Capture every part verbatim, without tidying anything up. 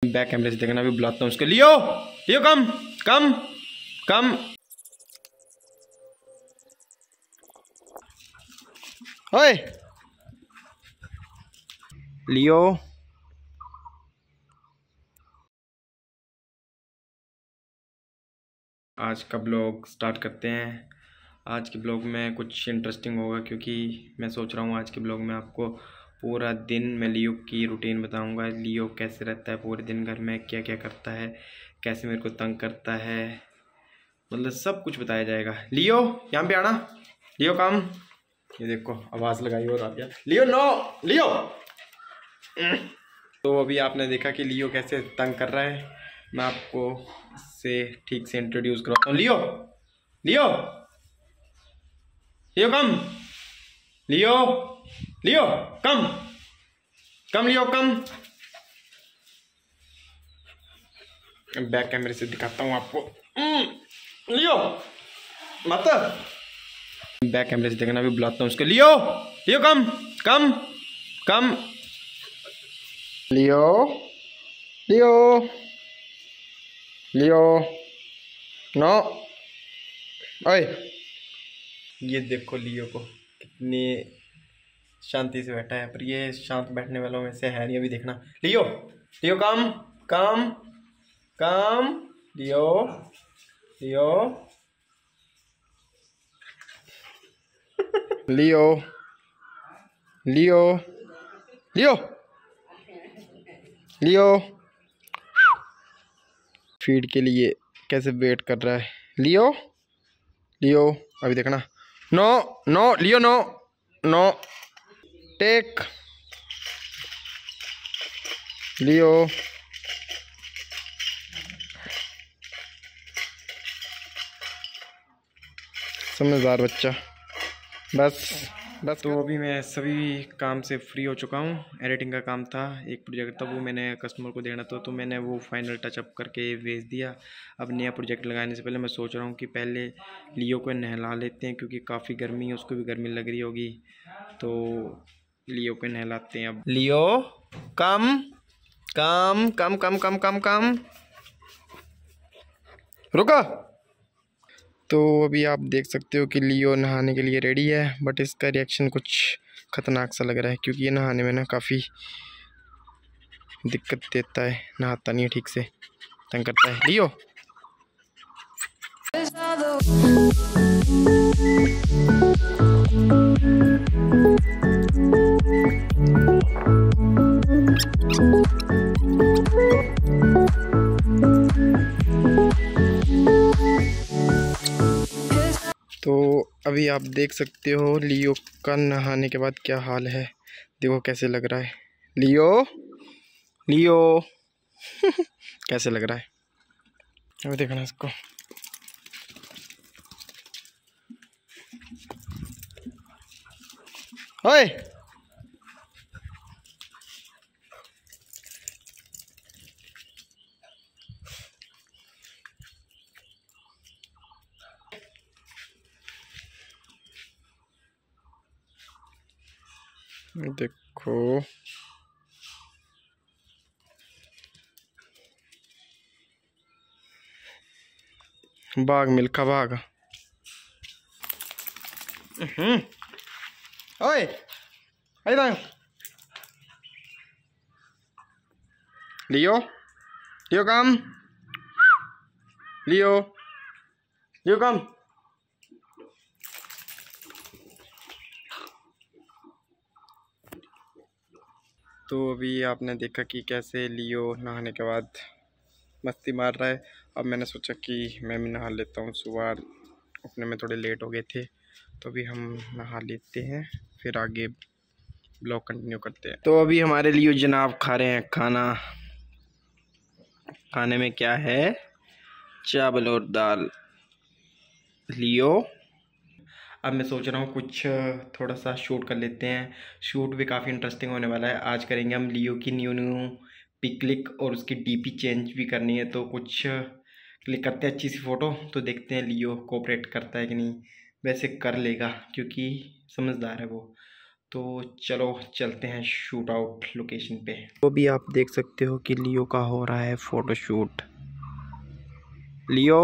Back कैमरे से देखना, भी बुलाता हूँ उसके। लियो लियो कम कम कम। ओए लियो। आज का ब्लॉग स्टार्ट करते हैं। आज के ब्लॉग में कुछ इंटरेस्टिंग होगा, क्योंकि मैं सोच रहा हूँ आज के ब्लॉग में आपको पूरा दिन मैं लियो की रूटीन बताऊंगा। लियो कैसे रहता है पूरे दिन घर में, क्या क्या करता है, कैसे मेरे को तंग करता है, मतलब सब कुछ बताया जाएगा। लियो यहाँ पे आना। लियो काम। ये देखो आवाज़ लगाई और आ गया। Leo no Leo. तो अभी आपने देखा कि लियो कैसे तंग कर रहा है। मैं आपको से ठीक से इंट्रोड्यूस करवाता हूँ। लियो लियो लियो कम। Leo Leo come come. लियो कम। बैक कैमरे से दिखाता हूँ आपको। लियो मत। बैक कैमरे से देखना, भी बुलाता हूँ उसके। Leo Leo come come come. Leo Leo Leo no. ओए ये देखो लियो को कितनी शांति से बैठा है, पर ये शांत बैठने वालों में से है नहीं। अभी देखना। लियो लियो काम काम काम। लियो लियो लियो लियो लियो लियो फीड के लिए कैसे वेट कर रहा है। लियो लियो अभी देखना। No no Leo no no take. Leo समझदार बच्चा। बस बस। तो अभी मैं सभी काम से फ्री हो चुका हूँ। एडिटिंग का काम था, एक प्रोजेक्ट था, वो मैंने कस्टमर को देना था, तो मैंने वो फाइनल टचअप करके भेज दिया। अब नया प्रोजेक्ट लगाने से पहले मैं सोच रहा हूँ कि पहले लियो को नहला लेते हैं, क्योंकि काफ़ी गर्मी है, उसको भी गर्मी लग रही होगी, तो लियो को नहलाते हैं। अब लियो come come come come come come कम रुको। तो अभी आप देख सकते हो कि लियो नहाने के लिए रेडी है, बट इसका रिएक्शन कुछ ख़तरनाक सा लग रहा है, क्योंकि ये नहाने में ना काफ़ी दिक्कत देता है, नहाता नहीं है ठीक से, तंग करता है। लियो तो अभी आप देख सकते हो लियो का नहाने के बाद क्या हाल है। देखो कैसे लग रहा है। लियो लियो कैसे लग रहा है, अभी देखना इसको। ओए देखो भाग मिल्खा भाग। हम्म ओए इधर। लियो लियो कम। लियो लियो कम। तो अभी आपने देखा कि कैसे लियो नहाने के बाद मस्ती मार रहा है। अब मैंने सोचा कि मैं भी नहा लेता हूँ, सुबह उठने में थोड़े लेट हो गए थे, तो अभी हम नहा लेते हैं, फिर आगे ब्लॉग कंटिन्यू करते हैं। तो अभी हमारे लियो जनाब खा रहे हैं खाना। खाने में क्या है, चावल और दाल। लियो अब मैं सोच रहा हूँ कुछ थोड़ा सा शूट कर लेते हैं। शूट भी काफ़ी इंटरेस्टिंग होने वाला है। आज करेंगे हम लियो की न्यू न्यू पिक क्लिक, और उसकी डीपी चेंज भी करनी है, तो कुछ क्लिक करते हैं अच्छी सी फ़ोटो, तो देखते हैं लियो कोऑपरेट करता है कि नहीं। वैसे कर लेगा, क्योंकि समझदार है वो। तो चलो चलते हैं शूट आउट लोकेशन पे। तो भी आप देख सकते हो कि लियो का हो रहा है फोटोशूट। लियो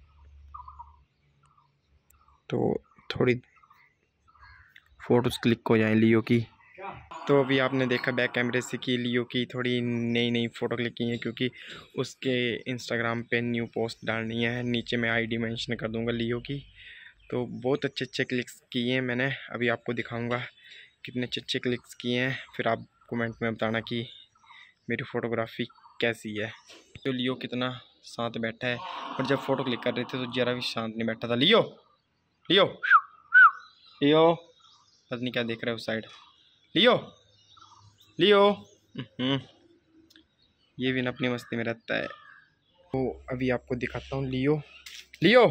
तो थोड़ी फोटोज क्लिक हो जाए लियो की। तो अभी आपने देखा बैक कैमरे से कि लियो की थोड़ी नई नई फ़ोटो क्लिक की है, क्योंकि उसके इंस्टाग्राम पे न्यू पोस्ट डालनी है। नीचे मैं आईडी मेंशन कर दूंगा लियो की। तो बहुत अच्छे अच्छे क्लिक्स किए हैं मैंने, अभी आपको दिखाऊंगा कितने अच्छे अच्छे क्लिक्स किए हैं। फिर आप कमेंट में बताना कि मेरी फ़ोटोग्राफी कैसी है। तो लियो कितना शांत बैठा है, और जब फ़ोटो क्लिक कर रहे थे तो ज़रा भी शांत नहीं बैठा था। लियो लियो लियो पता नहीं क्या देख रहा है उस साइड। लियो लियो ये भी ना अपनी मस्ती में रहता है। तो अभी आपको दिखाता हूँ लियो। लियो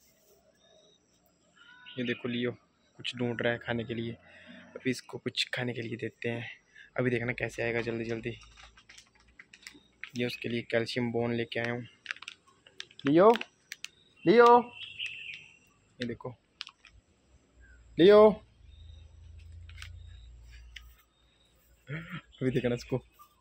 ये देखो, लियो कुछ ढूंढ रहा है खाने के लिए। अभी इसको कुछ खाने के लिए देते हैं, अभी देखना कैसे आएगा जल्दी जल्दी। ये उसके लिए कैल्शियम बोन लेके आया हूँ। लियो लियो ये देखो लियो, अभी देखना इसको।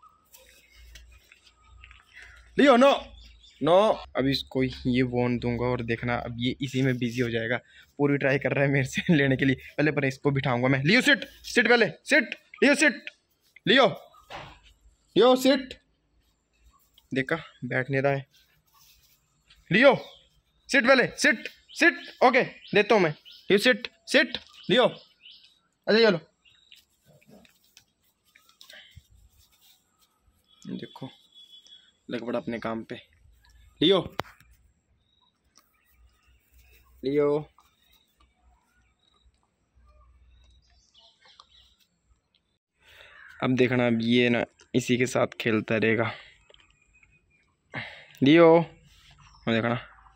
लियो नो नो, अभी इसको ये बोन दूंगा और देखना अब ये इसी में बिजी हो जाएगा। पूरी ट्राई कर रहा है मेरे से लेने के लिए। पहले पर इसको बिठाऊंगा मैं। लियो सिट सिट, पहले sit. Leo sit, Leo Leo sit. देखा बैठ नहीं रहा है। लियो सिट, पहले सिट सिट। ओके देता हूँ मैं। Leo sit seat. लियो अरे चलो देखो लग पड़ा अपने काम पे। लियो लियो अब देखना, अब ये ना इसी के साथ खेलता रहेगा। लियो देखना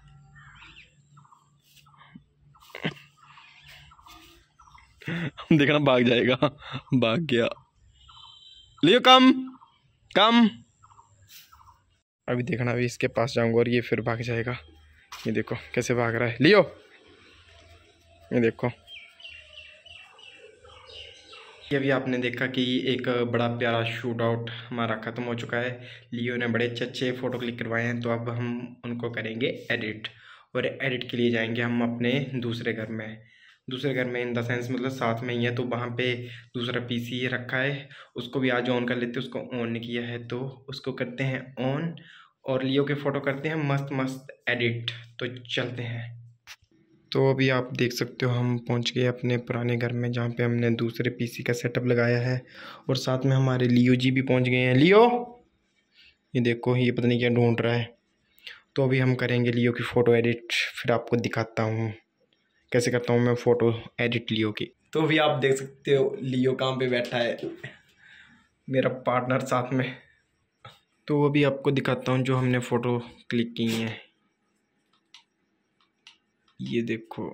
देखना भाग जाएगा, भाग गया। लियो कम कम। अभी देखना, अभी इसके पास जाऊंगा और ये फिर भाग जाएगा। ये देखो कैसे भाग रहा है लियो, ये देखो। ये अभी आपने देखा कि एक बड़ा प्यारा शूट आउट हमारा ख़त्म हो चुका है। लियो ने बड़े अच्छे अच्छे फ़ोटो क्लिक करवाए हैं। तो अब हम उनको करेंगे एडिट, और एडिट के लिए जाएंगे हम अपने दूसरे घर में। दूसरे घर में इन द सेंस मतलब साथ में ही है, तो वहाँ पे दूसरा पीसी रखा है, उसको भी आज ऑन कर लेते हैं। उसको ऑन नहीं किया है तो उसको करते हैं ऑन, और लियो के फ़ोटो करते हैं मस्त मस्त एडिट। तो चलते हैं। तो अभी आप देख सकते हो हम पहुंच गए अपने पुराने घर में, जहाँ पे हमने दूसरे पीसी का सेटअप लगाया है, और साथ में हमारे लियो जी भी पहुंच गए हैं। लियो ये देखो, ये पता नहीं क्या ढूंढ रहा है। तो अभी हम करेंगे लियो की फ़ोटो एडिट, फिर आपको दिखाता हूँ कैसे करता हूँ मैं फ़ोटो एडिट लियो की। तो अभी आप देख सकते हो लियो कहाँ पे बैठा है, मेरा पार्टनर साथ में। तो अभी आपको दिखाता हूँ जो हमने फ़ोटो क्लिक की हैं। ये देखो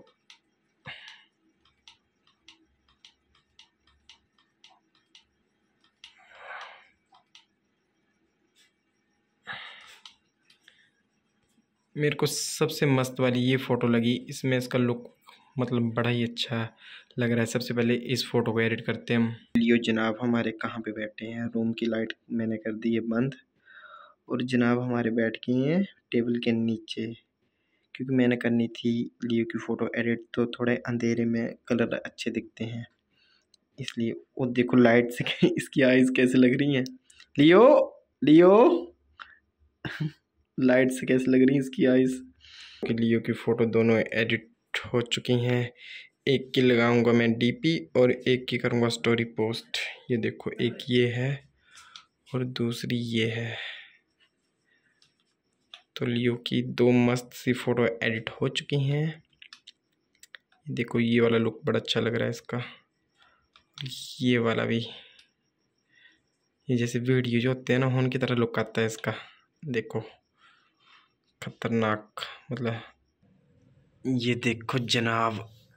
मेरे को सबसे मस्त वाली ये फ़ोटो लगी। इसमें इसका लुक मतलब बड़ा ही अच्छा लग रहा है। सबसे पहले इस फ़ोटो को एडिट करते हैं हम। लियो जनाब हमारे कहाँ पे बैठे हैं, रूम की लाइट मैंने कर दी है बंद, और जनाब हमारे बैठ गए हैं टेबल के नीचे, क्योंकि मैंने करनी थी लियो की फ़ोटो एडिट, तो थोड़े अंधेरे में कलर अच्छे दिखते हैं इसलिए। वो देखो लाइट से इसकी आइज़ कैसे लग रही हैं। लियो लियो लाइट से कैसे लग रही है इसकी आइज़। लियो की फ़ोटो दोनों एडिट हो चुकी हैं। एक की लगाऊंगा मैं डीपी और एक की करूंगा स्टोरी पोस्ट। ये देखो, एक ये है और दूसरी ये है। तो लियो की दो मस्त सी फ़ोटो एडिट हो चुकी हैं। देखो ये वाला लुक बड़ा अच्छा लग रहा है इसका, ये वाला भी। ये जैसे वीडियो जो होते हैं ना उनकी तरह लुक आता है इसका। देखो खतरनाक, मतलब ये देखो जनाब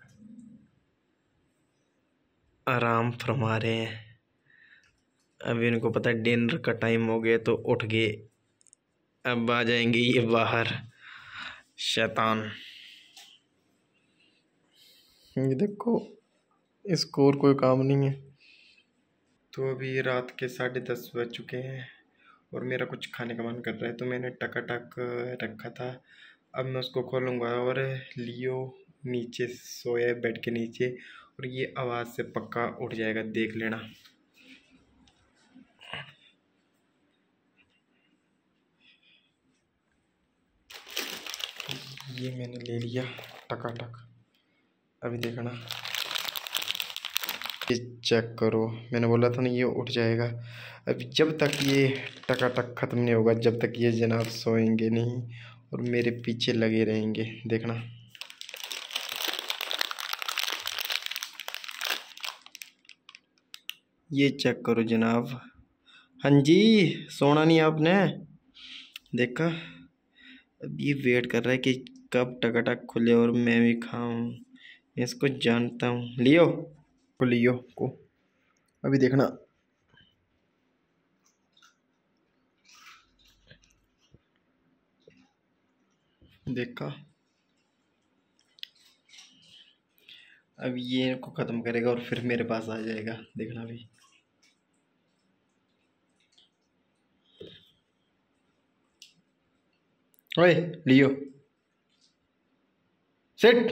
आराम फरमा रहे हैं। अभी इनको पता है डिनर का टाइम हो गया तो उठ गए। अब आ जाएंगे ये बाहर शैतान। ये देखो इसको और कोई काम नहीं है, तो अभी रात के साढ़े दस बज चुके हैं और मेरा कुछ खाने का मन कर रहा है, तो मैंने टकाटक रखा था। अब मैं उसको खोलूँगा और लियो नीचे सोया है बेड के नीचे, और ये आवाज़ से पक्का उठ जाएगा, देख लेना। ये मैंने ले लिया टकाटक। अभी देखना, ये चेक करो, मैंने बोला था ना ये उठ जाएगा। अभी जब तक ये टकाटक ख़त्म नहीं होगा, जब तक ये जनाब सोएंगे नहीं और मेरे पीछे लगे रहेंगे, देखना। ये चेक करो जनाब। हाँ जी, सोना नहीं आपने, देखा। अब ये वेट कर रहा है कि कब टकाटक खुले और मैं भी खाऊं। मैं इसको जानता हूँ, लियो को लियो को। अभी देखना, देखा। अब ये को ख़त्म करेगा और फिर मेरे पास आ जाएगा, देखना भी। ओए लियो, सेट।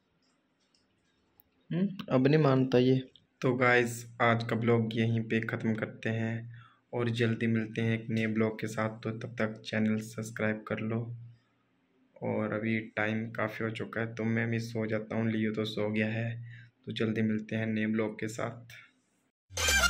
अब नहीं मानता ये। तो गाइस, आज का ब्लॉग यहीं पे ख़त्म करते हैं और जल्दी मिलते हैं एक नए ब्लॉग के साथ। तो तब तक चैनल सब्सक्राइब कर लो। और अभी टाइम काफ़ी हो चुका है तो मैं भी सो जाता हूँ, लियो तो सो गया है। तो जल्दी मिलते हैं नए ब्लॉग के साथ।